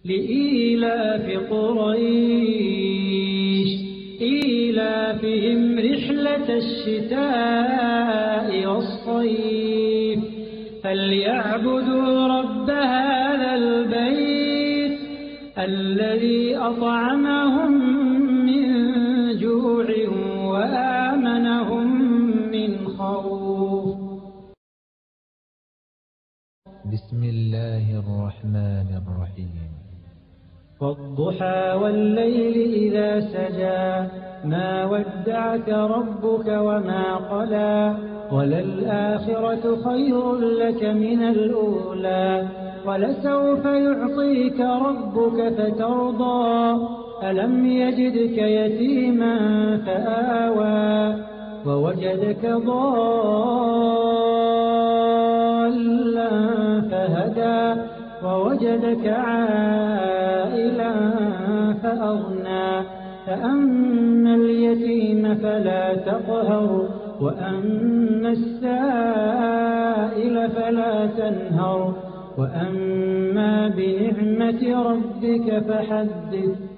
لإيلاف قريش إيلافهم رحلة الشتاء والصيف فليعبدوا رب هذا البيت الذي أطعمهم من جوع وآمنهم من خوف. بسم الله الرحمن الرحيم. والضحى والليل إذا سجى ما ودعك ربك وما قلى وللآخرة خير لك من الأولى ولسوف يعطيك ربك فترضى ألم يجدك يتيما فآوى ووجدك ضالا فهدى ووجدك عائلا فأغنى فأما اليتيم فلا تقهر وأما السائل فلا تنهر وأما بنعمة ربك فحدث.